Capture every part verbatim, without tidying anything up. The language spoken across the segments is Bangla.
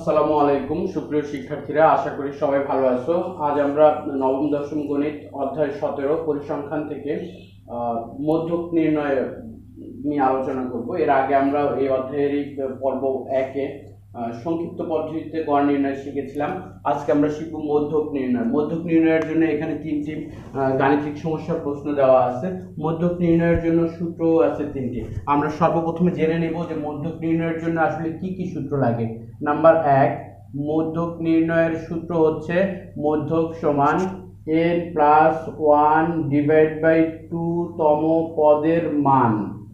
আসসালামু আলাইকুম সুপ্রিয় শিক্ষার্থীরা, আশা করি সবাই ভালো আছো। আজ আমরা নবম দশম গণিত অধ্যায় সতেরো পরিসংখ্যান থেকে মধ্যক নির্ণয় নিয়ে আলোচনা করব। এর আগে আমরা এই অধ্যায়েরই পর্ব একে সংক্ষিপ্ত পদ্ধতিতে গড় নির্ণয় শিখেছিলাম। আজকে আমরা শিখব মধ্যক নির্ণয়। মধ্যক নির্ণয়ের জন্য এখানে তিনটি গাণিতিক সমস্যার প্রশ্ন দেওয়া আছে। মধ্যক নির্ণয়ের জন্য সূত্র আছে তিনটি। আমরা সর্বপ্রথমে জেনে নেব যে মধ্যক নির্ণয়ের জন্য আসলে কি কি সূত্র লাগে। নাম্বার এক, মধ্যক নির্ণয়ের সূত্র হচ্ছে মধ্যক সমান n plus one divide by two তম পদের মান।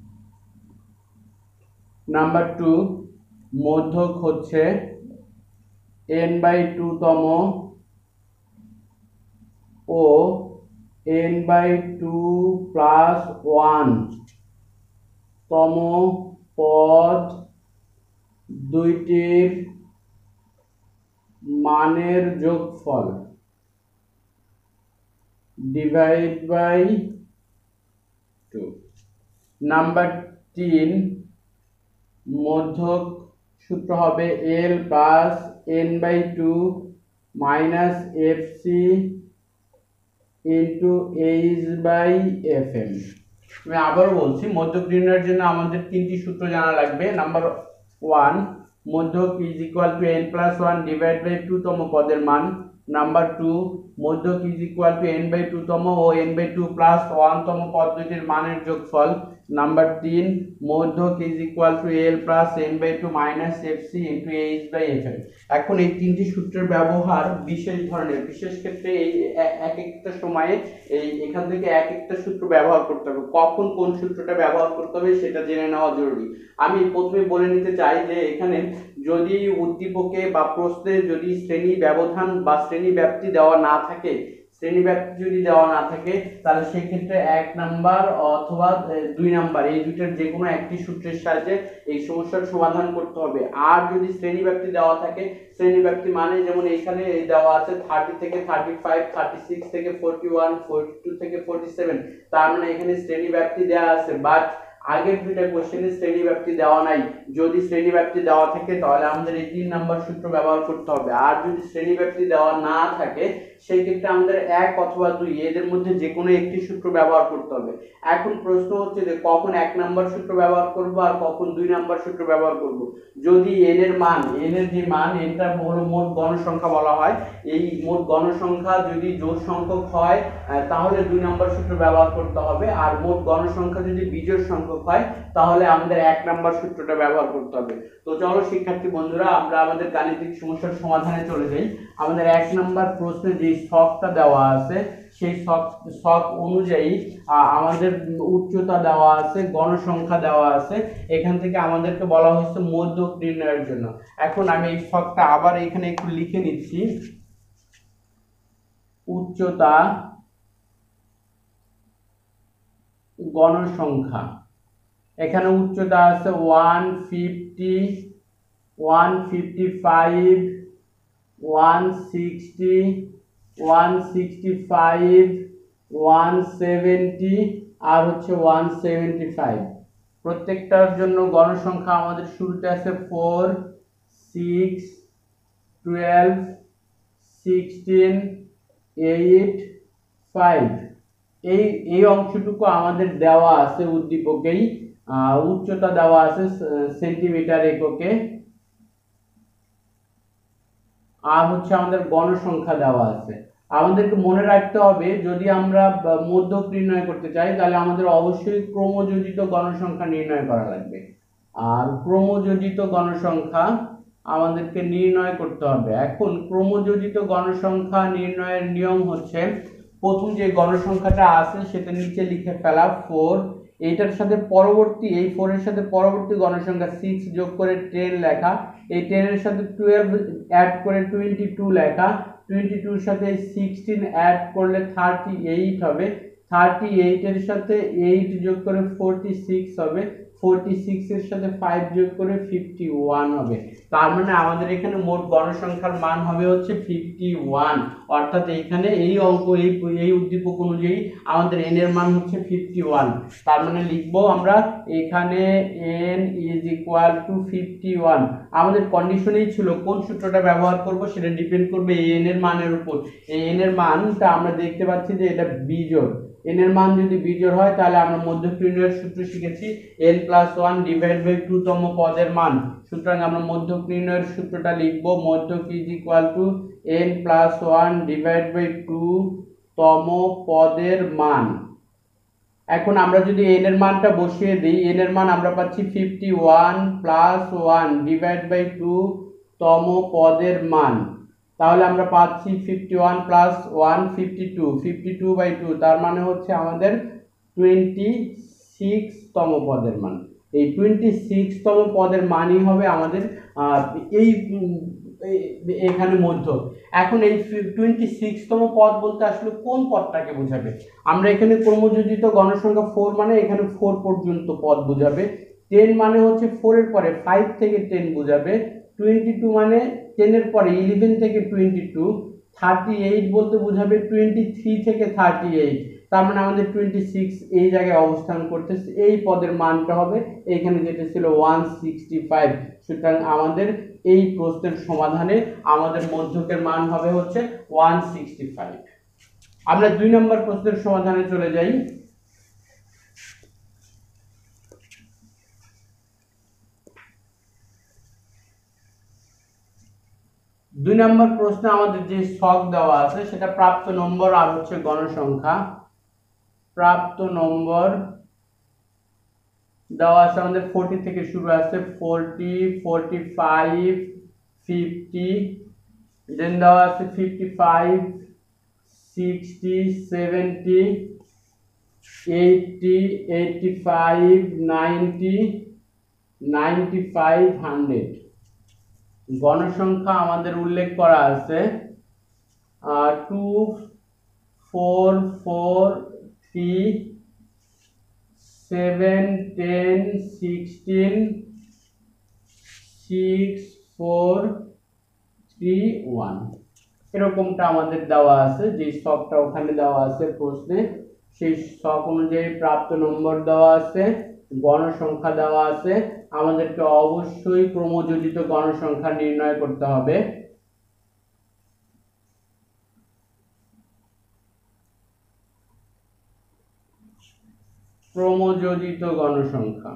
নাম্বার টু, মধ্যক হচ্ছে এন বাই টু তম ও n by two plus one তম পদ দুইটির মানের যোগফল ডিভাইড বাই টু। নাম্বার তিন, মধ্যক সূত্র হবে l plus n by two minus f c into h by f m. আমি আবারও বলছি, মধ্যক নির্ণয়ের জন্য আমাদের তিনটি সূত্র জানা লাগবে। নাম্বার ওয়ান, মধ্যক is equal to n plus one divide by two তম পদের মান। নাম্বার টু, মধ্যক is equal to n by two তম ও n by two plus one তম পদ দুটির মানের যোগফল। নাম্বার তিন, মধ্যক is equal to l plus n by two minus f c into h by f m. এখন এই তিনটি সূত্রের ব্যবহার বিশেষ ধরনের, বিশেষ ক্ষেত্রে এই এক একটা সময়ে এই এখান থেকে এক একটা সূত্র ব্যবহার করতে হবে। কখন কোন সূত্রটা ব্যবহার করতে হবে সেটা জেনে নেওয়া জরুরি। আমি প্রথমে বলে নিতে চাই যে এখানে যদি উদ্দীপকে বা প্রশ্নে যদি শ্রেণী ব্যবধান বা শ্রেণী ব্যাপ্তি দেওয়া না থাকে, শ্রেণী ব্যাপ্তি যদি দেওয়া না থাকে তাহলে সেই ক্ষেত্রে এক নাম্বার অথবা দুই নাম্বার এই দুইটার যে কোনো একটি সূত্রের সাহায্যে এই সমস্যার সমাধান করতে হবে। আর যদি শ্রেণী ব্যাপ্তি দেওয়া থাকে, শ্রেণী ব্যাপ্তি মানে যেমন এখানে দেওয়া আছে থার্টি থেকে থার্টি ফাইভ, থার্টি সিক্স থেকে ফোরটি ওয়ান, ফোরটি টু থেকে ফোরটি সেভেন, তার মানে এখানে শ্রেণী ব্যাপ্তি দেওয়া আছে, বাট আগের দুইটা কোশ্চেনে শ্রেণী ব্যাপ্তি দেওয়া নাই। যদি শ্রেণী ব্যাপ্তি দেওয়া থাকে তাহলে আমাদের এই তিন নাম্বার সূত্র ব্যবহার করতে হবে। আর যদি শ্রেণী ব্যাপ্তি দেওয়া না থাকে সেই ক্ষেত্রে আমাদের এক অথবা দুই এদের মধ্যে যে কোনো একটি সূত্র ব্যবহার করতে হবে। এখন প্রশ্ন হচ্ছে যে কখন এক নাম্বার সূত্র ব্যবহার করব আর কখন দুই নাম্বার সূত্র ব্যবহার করব। যদি এন এর মান, এন এর যে মান, এটা হলো মোট গণসংখ্যা বলা হয়, এই মোট গণসংখ্যা যদি জোড় সংখ্যক হয় তাহলে দুই নাম্বার সূত্র ব্যবহার করতে হবে। আর মোট গণসংখ্যা যদি বিজোড় সংখ্যক হয় তাহলে আমাদের এক নাম্বার সূত্রটা ব্যবহার করতে হবে। তো চলো শিক্ষার্থী বন্ধুরা, আমরা আমাদের গাণিতিক সমস্যার সমাধানে চলে যাই। আমাদের এক নাম্বার প্রশ্নে যে ছকটা দেওয়া আছে সেই ছক ছক অনুযায়ী আমাদের উচ্চতা দেওয়া আছে, গণসংখ্যা দেওয়া আছে। এখান থেকে আমাদেরকে বলা হয়েছে মধ্যক নির্ণয়ের জন্য। এখন আমি এই ছকটা আবার এখানে একটু লিখে নিচ্ছি। উচ্চতা, গণসংখ্যা, এখানে উচ্চতা আছে one fifty, one fifty five, one sixty, one sixty five, one seventy আর হচ্ছে ওয়ান সেভেন্টি ফাইভ। প্রত্যেকটার জন্য গণসংখ্যা আমাদের শুরুতে আছে four, six, twelve, sixteen, eight, five. এই এই অংশটুকু আমাদের দেওয়া আছে উদ্দীপকেই। উচ্চতা দেওয়া আছে সেন্টিমিটার এককে, আর হচ্ছে আমাদের গণসংখ্যা দেওয়া আছে। আমাদেরকে মনে রাখতে হবে যদি আমরা মধ্যক নির্ণয় করতে চাই তাহলে আমাদের অবশ্যই ক্রমযোজিত গণসংখ্যা নির্ণয় করা লাগবে। আর ক্রমযোজিত গণসংখ্যা আমাদেরকে নির্ণয় করতে হবে। এখন ক্রমযোজিত গণসংখ্যা নির্ণয়ের নিয়ম হচ্ছে, প্রথম যে গণসংখ্যাটা আছে সেটা নিচে লিখে ফেলা ফোর, এইটার সাথে পরবর্তী এই ফোর এর সাথে পরবর্তী গণসংখ্যা সিক্স যোগ করে টেন লেখা, এই টেন এর সাথে টুয়েলভ অ্যাড করে টোয়েন্টি টু লেখা, টোয়েন্টি টু এর সাথে সিক্সটিন অ্যাড করলে থার্টি এইট হবে, থার্টি এইট এর সাথে এইট যোগ করে ফোরটি সিক্স হবে, ফোরটি সিক্স এর সাথে ফাইভ যোগ করে ফিফটি ওয়ান হবে। তার মানে আমাদের এখানে মোট গণসংখ্যার মান হবে হচ্ছে ফিফটি ওয়ান, অর্থাৎ এখানে এই অঙ্ক এই এই উদ্দীপক অনুযায়ী আমাদের n এর মান হচ্ছে ফিফটি ওয়ান। তার মানে লিখবো আমরা এখানে n is equal to fifty one. আমাদের কন্ডিশনেই ছিল কোন সূত্রটা ব্যবহার করব সেটা ডিপেন্ড করবে এই n এর মানের উপর। এই n এর মানটা আমরা দেখতে পাচ্ছি যে এটা বিজোড়, n এর মান যদি বিজোড় হয় তাহলে আমরা মধ্যক নির্ণয়ের সূত্র শিখেছি n plus one divide by two তম পদের মান। সুতরাং আমরা মধ্যক নির্ণয়ের সূত্রটা লিখব, মধ্যক is equal to n plus one divide by two তম পদের মান। এখন আমরা যদি n এর মানটা বসিয়ে দিই, n এর মান আমরা পাচ্ছি fifty one plus one divide by two তম পদের মান। তাহলে আমরা পাচ্ছি fifty one plus one fifty two, fifty two by two, তার মানে হচ্ছে আমাদের টোয়েন্টি সিক্স তম পদের মান। এই টোয়েন্টি সিক্স তম পদের মানই হবে আমাদের এই এখানে মধ্য। এখন এই টোয়েন্টি সিক্স তম পদ বলতে আসলে কোন পদটাকে বোঝাবে? আমরা এখানে ক্রমযোজিত গণসংখ্যা ফোর মানে এখানে ফোর পর্যন্ত পদ বোঝাবে, টেন মানে হচ্ছে ফোর এর পরে ফাইভ থেকে টেন বোঝাবে, টোয়েন্টি টু মানে টেন এর পরে ইলেভেন থেকে টোয়েন্টি টু, থার্টি এইট বলতে বোঝাবে টোয়েন্টি থ্রি থেকে থার্টি এইট। তার মানে আমাদের টোয়েন্টি সিক্স এই জায়গায় অবস্থান করতেছে, এই পদের মানটা হবে এইখানে যেটা ছিল ওয়ান সিক্সটি ফাইভ। সুতরাং আমাদের এই প্রশ্নের সমাধানে আমাদের মধ্যকের মান হবে হচ্ছে ওয়ান সিক্সটি ফাইভ। আমরা দুই নম্বর প্রশ্নের সমাধানে চলে যাই। দুই নম্বর প্রশ্নে আমাদের যে ছক দেওয়া আছে সেটা প্রাপ্ত নম্বর আর হচ্ছে গণসংখ্যা। প্রাপ্ত নম্বর দেওয়া আছে আমাদের ফোরটি থেকে শুরু আছে, forty, forty five, fifty, then দেওয়া আছে fifty five, sixty, seventy, eighty, eighty five, ninety, ninety five, hundred. গণসংখ্যা আমাদের উল্লেখ করা আছে two, four, four, three, seven, ten, sixteen, six, four, three, one, এরকমটা আমাদের দেওয়া আছে। যে ছকটা ওখানে দেওয়া আছে প্রশ্নে, সেই ছক অনুযায়ী প্রাপ্ত নম্বর দেওয়া আছে, গণসংখ্যা দেওয়া আছে। আমাদেরকে অবশ্যই ক্রমযোজিত গণসংখ্যা নির্ণয় করতে হবে। ক্রমযোজিত গণসংখ্যা,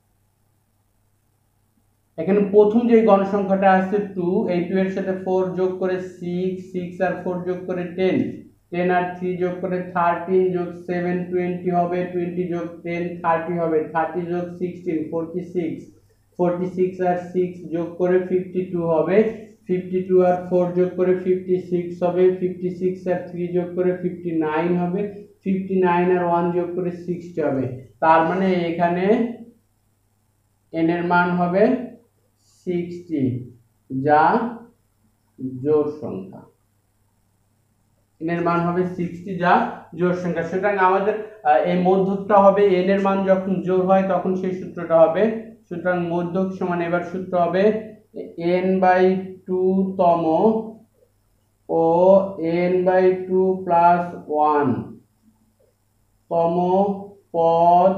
এখানে প্রথম যে গণসংখ্যাটা আছে টু, এই টু এর সাথে ফোর যোগ করে সিক্স, সিক্স আর ফোর যোগ করে টেন, টেন আর থ্রি যোগ করে থার্টিন, যোগ সেভেন টোয়েন্টি হবে, টোয়েন্টি যোগ টেন থার্টি হবে, থার্টি যোগ sixteen forty six, forty six আর সিক্স যোগ করে ফিফটি টু হবে, ফিফটি টু আর ফোর যোগ করে ফিফটি সিক্স হবে, ফিফটি সিক্স আর থ্রি যোগ করে ফিফটি নাইন হবে, ফিফটি নাইন আর ওয়ান যোগ করে সিক্সটি হবে। তার মানে এখানে n এর মান হবে সিক্সটি, যা জোড় সংখ্যা। n এর মান হবে সিক্সটি, যা জোড় সংখ্যা। সুতরাং আমাদের এই মধ্যকটা হবে n এর মান যখন জোড় হয় তখন সেই সূত্রটা হবে। সুতরাং মধ্যক সমান এবার সূত্র হবে n বাই টু তম ও n by two plus one তম পদ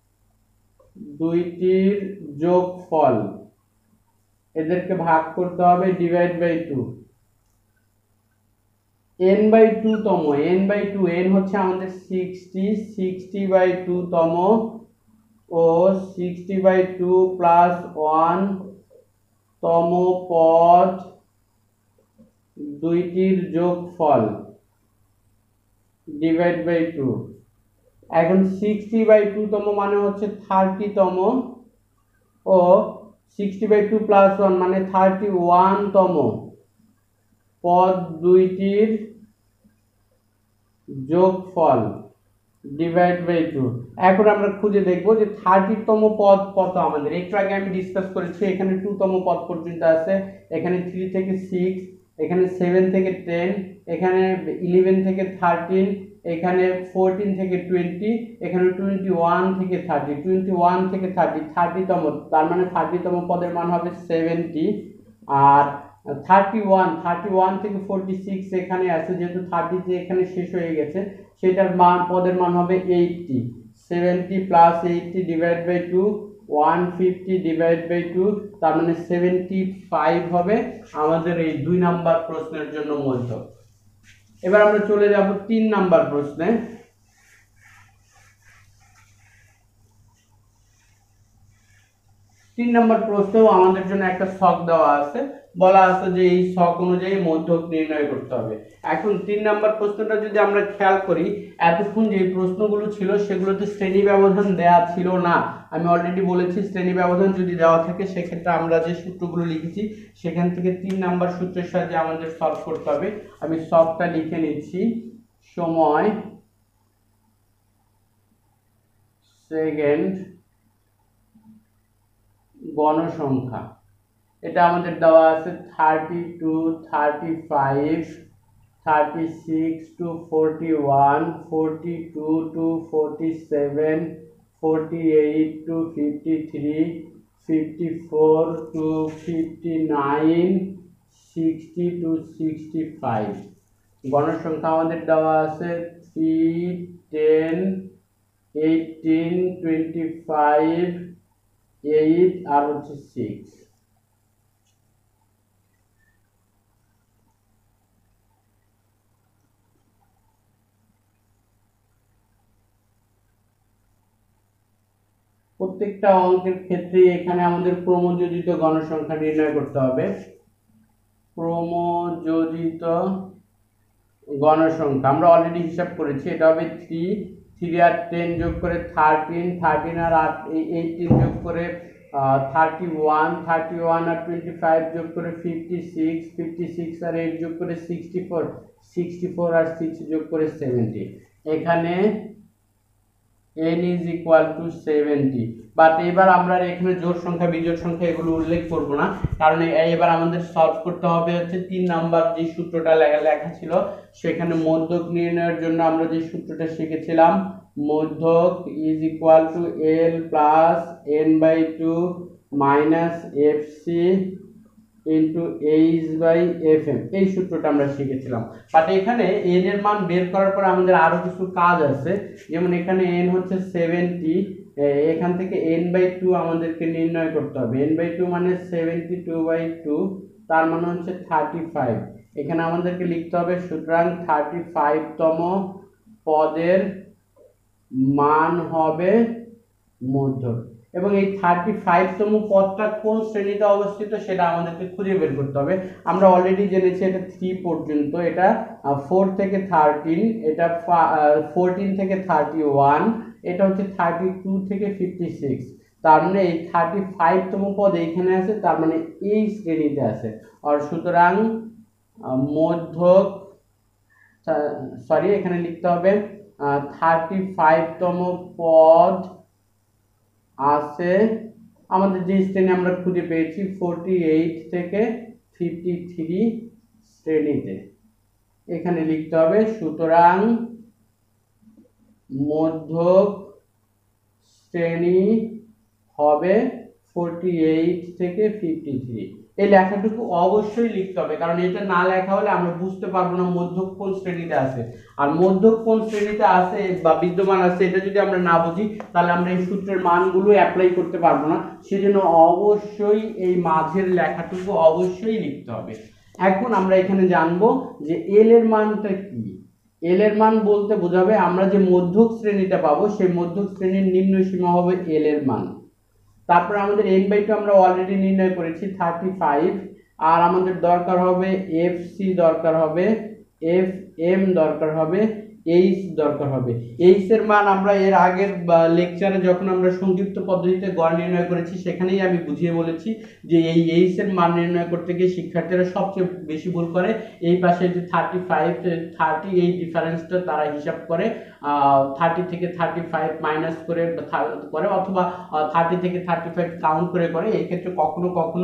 দুইটির যোগফল, এদেরকে ভাগ করতে হবে divide by two. n by two তম, n বাই টু, n হচ্ছে আমাদের সিক্সটি, সিক্সটি বাই টু তম ও sixty by two plus one তম পদ দুইটির যোগফল ডিভাইড বাই টু। এখন সিক্সটি বাই টু তম মানে হচ্ছে থার্টি তম ও sixty by two plus one মানে থার্টি ওয়ান তম পদ দুইটির যোগফল ডিভাইড বাই টু। এখন আমরা খুঁজে দেখবো যে থার্টি তম পদ কত আমাদের। একটু আগে আমি ডিসকাস করেছি এখানে টু তম পদ পর্যন্ত আছে, এখানে থ্রি থেকে সিক্স, এখানে সেভেন থেকে টেন, এখানে ইলেভেন থেকে থার্টিন, এখানে ফোরটিন থেকে টোয়েন্টি, এখানে টোয়েন্টি ওয়ান থেকে থার্টি, টোয়েন্টি ওয়ান থেকে থার্টি, থার্টিতম, তার মানে থার্টিতম পদের মান হবে সেভেন্টি। আর থার্টি ওয়ান, থার্টি ওয়ান থেকে ফোরটি সিক্স এখানে আছে, যেহেতু থার্টিতে এখানে শেষ হয়ে গেছে, সেটার মান পদের মান হবে eighty. Seventy plus eighty divide by two, one fifty divide by two, তার মানে সেভেন্টি ফাইভ হবে আমাদের এই দুই নাম্বার প্রশ্নের জন্য মধ্যক। এবার আমরা চলে যাব তিন নাম্বার প্রশ্নে। তিন নাম্বার প্রশ্নেও আমাদের জন্য একটা ছক দেওয়া আছে, বলা আছে যে এই ছক অনুযায়ী মধ্যক নির্ণয় করতে হবে। এখন তিন নাম্বার প্রশ্নটা যদি আমরা খেয়াল করি, এতক্ষণ যে প্রশ্নগুলো ছিল সেগুলোতে শ্রেণী ব্যবধান দেওয়া ছিল না। আমি অলরেডি বলেছি শ্রেণী ব্যবধান যদি দেওয়া থাকে সেক্ষেত্রে আমরা যে সূত্রগুলো লিখেছি সেখান থেকে তিন নাম্বার সূত্রের সাহায্যে আমাদের সলভ করতে হবে। আমি সলভটা লিখে নিচ্ছি। সময়, সেকেন্ড, গণসংখ্যা, এটা আমাদের দেওয়া আছে thirty two, thirty five, thirty six to forty one, forty two to forty seven, forty eight to fifty three, fifty four to fifty nine, sixty two sixty five. গণসংখ্যা আমাদের দেওয়া আছে three, ten, eighteen, twenty five, eight আর হচ্ছে সিক্স। প্রত্যেকটা অঙ্কের ক্ষেত্রে এখানে আমাদের ক্রমযোজিত গণসংখ্যা নির্ণয় করতে হবে। ক্রমযোজিত গণসংখ্যা আমরা অলরেডি হিসাব করেছি, এটা হবে থ্রি, থ্রি আর টেন যোগ করে থার্টিন, থার্টিন আর আট এইটিন যোগ করে থার্টি ওয়ান, থার্টি ওয়ান আর টোয়েন্টি ফাইভ যোগ করে ফিফটি সিক্স, ফিফটি সিক্স আর এইট যোগ করে সিক্সটি ফোর, সিক্সটি ফোর আর সিক্স যোগ করে সেভেন্টি। এখানে n is equal to seventy. But এবার আমরা এখানে জোড় সংখ্যা বিজোড় সংখ্যা এগুলো উল্লেখ করব না, কারণ এবার আমাদের সলভ করতে হবে হচ্ছে তিন নাম্বার যে সূত্রটা লেখা ছিল সেখানে মধ্যক নির্ণয়ের জন্য আমরা যে সূত্রটা শিখেছিলাম, মধ্যক is equal to l plus n by two minus fc into h by fm, এই সূত্রটা আমরা শিখেছিলাম। বাট এখানে n এর মান বের করার পর আমাদের আরো কিছু কাজ আছে, যেমন এখানে n হচ্ছে সেভেন্টি, এখান থেকে n বাই টু আমাদেরকে নির্ণয় করতে হবে। n বাই টু মানে সেভেন্টি টু বাই টু, তার মানে হচ্ছে থার্টি ফাইভ। এখানে আমাদেরকে লিখতে হবে সুতরাং থার্টি ফাইভ তম পদের মান হবে মধ্যক। এবং এই থার্টি ফাইভ তম পদটা কোন শ্রেণীতে অবস্থিত সেটা আমাদেরকে খুঁজে বের করতে হবে। আমরা অলরেডি জেনেছি এটা থ্রি পর্যন্ত, এটা ফোর থেকে থার্টিন, এটা ফোরটিন থেকে থার্টি ওয়ান, এটা হচ্ছে থার্টি টু থেকে ফিফটি সিক্স। তার মানে এই থার্টি ফাইভ তম পদ এইখানে আছে, তার মানে এই শ্রেণীতে আছে। আর সুতরাং মধ্যক, সরি এখানে লিখতে হবে থার্টি ফাইভ তম পদ আছে আমাদের যে শ্রেণী আমরা খুঁজে পেয়েছি ফোরটি এইট থেকে ফিফটি থ্রি শ্রেণীতে। এখানে লিখতে হবে সুতরাং মধ্যক শ্রেণী হবে ফোরটি এইট থেকে ফিফটি থ্রি। এই লেখাটুকু অবশ্যই লিখতে হবে, কারণ এটা না লেখা হলে আমরা বুঝতে পারবো না মধ্যক কোন শ্রেণীতে আছে। আর মধ্যক কোন শ্রেণীতে আছে বা বিদ্যমান আছে এটা যদি আমরা না বুঝি তাহলে আমরা এই সূত্রের মানগুলো অ্যাপ্লাই করতে পারবো না। সেজন্য অবশ্যই এই মাঝের লেখাটুকু অবশ্যই লিখতে হবে। এখন আমরা এখানে জানবো যে এল এর মানটা কি। এল এর মান বলতে বোঝাবে আমরা যে মধ্যক শ্রেণীটা পাবো সেই মধ্যক শ্রেণীর নিম্ন সীমা হবে এল এর মান। তারপর আমাদের n বাই টু আমরা অলরেডি নির্ণয় করেছি থার্টি ফাইভ, আর আমাদের দরকার হবে এফ সি, দরকার হবে এফ এম, দরকার হবে এইচ দরকার হবে। এইচ এর মান আমরা এর আগের লেকচারে যখন আমরা সংক্ষিপ্ত পদ্ধতিতে গড় নির্ণয় করেছি সেখানেই আমি বুঝিয়ে বলেছি যে এই এইচ এর মান নির্ণয় করতে গিয়ে শিক্ষার্থীরা সবচেয়ে বেশি ভুল করে। এই পাশে যে থার্টি ফাইভ থার্টি এই ডিফারেন্সটা তারা হিসাব করে থার্টি থেকে থার্টি ফাইভ মাইনাস করে করে অথবা থার্টি থেকে থার্টি ফাইভ কাউন্ট করে করে। এই ক্ষেত্রে কখনো কখনো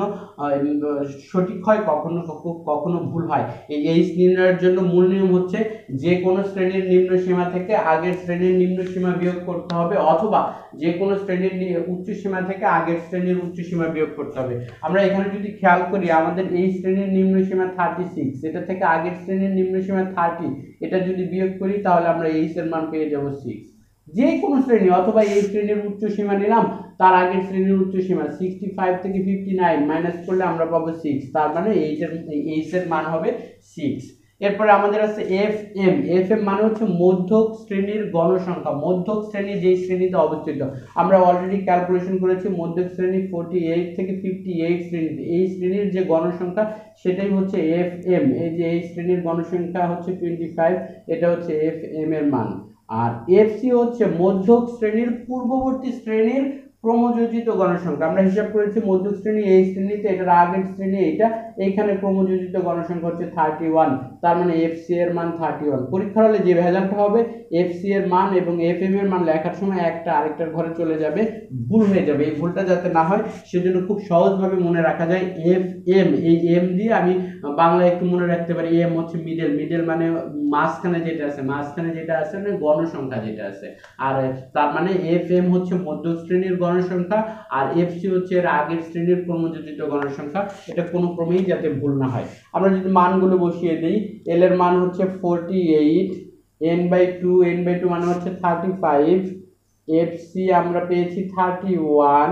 সঠিক হয়, কখনো কখনো ভুল হয়। এই এইচ নির্ণয়ের জন্য মূল নিয়ম হচ্ছে যে কোনো শ্রেণীর নিম্ন সীমা থেকে আগের শ্রেণীর নিম্ন সীমা বিয়োগ করতে হবে, অথবা যে কোনো শ্রেণীর উচ্চ সীমা থেকে আগের শ্রেণীর উচ্চ সীমা বিয়োগ করতে হবে। আমরা এখানে যদি খেয়াল করি আমাদের এই শ্রেণীর নিম্ন সীমা থার্টি সিক্স, এটা থেকে আগের শ্রেণীর নিম্ন সীমা থার্টি, এটা যদি বিয়োগ করি তাহলে আমরা এইচ এর মান পেয়ে যাব সিক্স। যে কোনো শ্রেণী অথবা এই শ্রেণীর উচ্চ সীমা নিলাম, তার আগের শ্রেণীর উচ্চ সীমা সিক্সটি ফাইভ থেকে ফিফটি নাইন মাইনাস করলে আমরা পাবো সিক্স, তার মানে এইচ এর এইচ এর মান হবে সিক্স। এরপরে আমাদের আছে এফ এম। এফ এম মানে হচ্ছে মধ্যক শ্রেণীর গণসংখ্যা। মধ্যক শ্রেণী যেই শ্রেণীতে অবস্থিত, আমরা অলরেডি ক্যালকুলেশন করেছি মধ্যক শ্রেণী ফোরটি এইট থেকে ফিফটি এইট শ্রেণীতে এই শ্রেণীর যে গণসংখ্যা সেটাই হচ্ছে এফ এম। এই যে এই শ্রেণীর গণসংখ্যা হচ্ছে টোয়েন্টি ফাইভ, এটা হচ্ছে এফ এম এর মান। আর এফ সি হচ্ছে মধ্যক শ্রেণীর পূর্ববর্তী শ্রেণীর ক্রমযোজিত গণসংখ্যা। আমরা হিসাব করেছি মধ্যক শ্রেণী এই শ্রেণীতে, এটার আগের শ্রেণী এইটা, এইখানে ক্রমযোজিত গণসংখ্যা হচ্ছে থার্টি ওয়ান, তার মানে এফ সি এর মান থার্টি ওয়ান। পরীক্ষার হলে যে ভেজালটা হবে এফ সি এর মান এবং এফ এম এর মান লেখার সময় একটা আরেকটার ঘরে চলে যাবে, ভুল হয়ে যাবে। এই ভুলটা যাতে না হয় সেজন্য খুব সহজভাবে মনে রাখা যায় এফ এম। এই এম দিয়ে আমি বাংলায় একটু মনে রাখতে পারি, এম হচ্ছে মিডল, মিডল মানে মাঝখানে যেটা আছে, মাঝখানে যেটা আছে মানে গণসংখ্যা যেটা আছে। আর তার মানে এফ এম হচ্ছে মধ্যক শ্রেণীর গণসংখ্যা আর এফ সি হচ্ছে এর আগের শ্রেণীর ক্রমযোজিত গণসংখ্যা। এটা কোনো ক্রমেই যাতে ভুল না হয়। আমরা যদি মানগুলো বসিয়ে দিই, এল এর মান হচ্ছে forty eight, n by two, n by two মানে হচ্ছে থার্টি ফাইভ, এফ সি আমরা পেয়েছি থার্টি ওয়ান,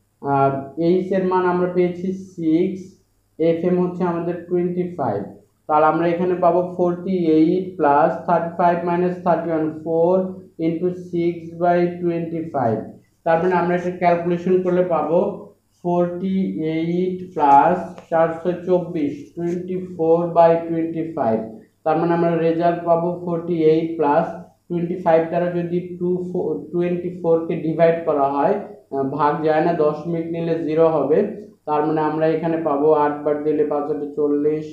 আর এইচ এর মান আমরা পেয়েছি সিক্স, এফ এম হচ্ছে আমাদের টোয়েন্টি ফাইভ। তাহলে আমরা এখানে পাবো forty eight plus thirty five minus thirty one, four into six by twenty five. তার মানে আমরা এটা ক্যালকুলেশন করলে পাবো ফোরটি এইট প্লাস চারশো চব্বিশ, twenty four by twenty five. তার মানে আমরা রেজাল্ট পাবো forty eight plus twenty five দ্বারা যদি টু টোয়েন্টি ফোরকে ডিভাইড করা হয়, ভাগ যায় না, দশমিক নিলে জিরো হবে। তার মানে আমরা এখানে পাবো আট বার দিলে পাঁচ হাতে চল্লিশ,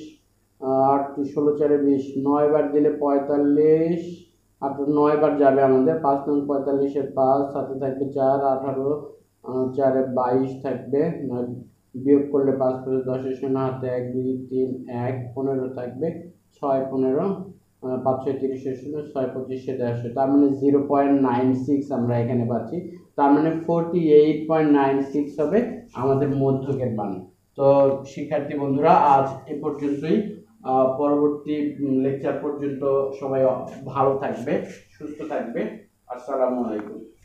আট ষোলো চারে বিশ, নয় বার দিলে পঁয়তাল্লিশ, আর নয় বার যাবে আমাদের, পাঁচ নয় পঁয়তাল্লিশের পাঁচ, সাথে থাকবে চার, আঠারো, চারে বাইশ থাকবে, বিয়োগ করলে পাঁচ পাঁচ দশের শূন্য, হাতে এক, দুই তিন এক, পনেরো থাকবে, ছয় পনেরো, পাঁচ ছয় তিরিশের শূন্য, ছয় পঁচিশে দেড়শো। তার মানে জিরো পয়েন্ট নাইন সিক্স আমরা এখানে পাচ্ছি। তার মানে forty eight point nine six হবে আমাদের মধ্যকের মান। তো শিক্ষার্থী বন্ধুরা আজ এ পর্যন্তই। পরবর্তী লেকচার পর্যন্ত সবাই ভালো থাকবে, সুস্থ থাকবে। আসসালামু আলাইকুম।